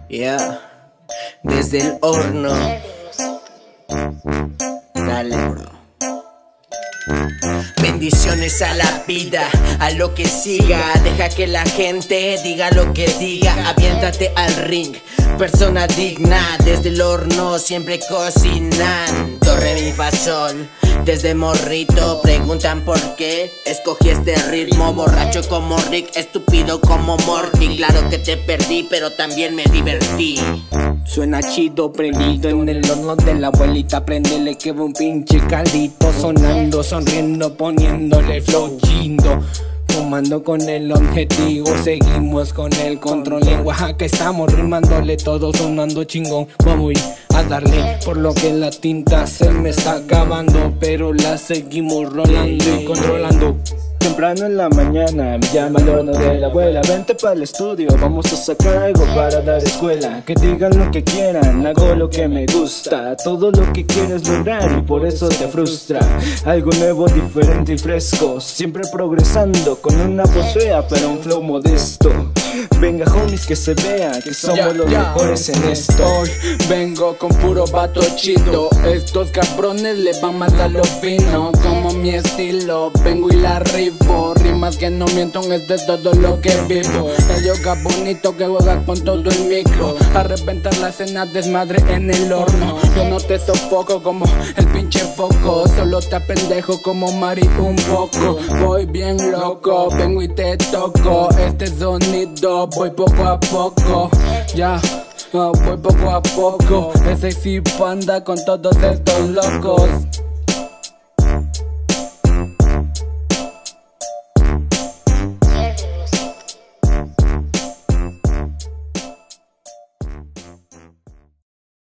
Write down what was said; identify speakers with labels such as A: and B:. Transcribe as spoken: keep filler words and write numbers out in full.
A: Yeah, desde el horno. Dale, bro. Bendiciones a la vida, a lo que siga. Deja que la gente diga lo que diga. Aviéntate al ring, persona digna. Desde el horno siempre cocinan. Do, re, mi, fa, sol. Desde morrito preguntan por qué escogí este ritmo. Borracho como Rick, estúpido como Morty. Claro que te perdí, pero también me divertí.
B: Suena chido, prendido en el horno de la abuelita. Prendele que va un pinche caldito sonando, sonriendo, poniéndole flow chindo. Fumando con el objetivo, seguimos con el control. En Oaxaca estamos rimándole, todo sonando chingón. Vamos a darle, por lo que la tinta se me está acabando, pero la seguimos rolando y controlando.
C: Temprano en la mañana me llama el horno de la abuela. Vente para el estudio, vamos a sacar algo para dar escuela. Que digan lo que quieran, hago lo que me gusta. Todo lo que quieres lograr y por eso te frustra. Algo nuevo, diferente y fresco, siempre progresando con una voz fea pero un flow modesto. Venga homies que se vea que somos yeah, los yeah. mejores en esto.
B: Hoy vengo con puro vato chido. Estos cabrones le van más a lo fino, como mi estilo. Vengo y la rifo, rimas que no mientan, es de todo lo que vivo. El yoga bonito que juega con todo el micro. A reventar la escena, desmadre en el horno. Yo no te sofoco como el pinche foco, solo te apendejo como Mari un poco. Voy bien loco, vengo y te toco este sonido. Voy poco a poco, ya, yeah, uh, voy poco a poco. Ese sí panda con todos estos locos.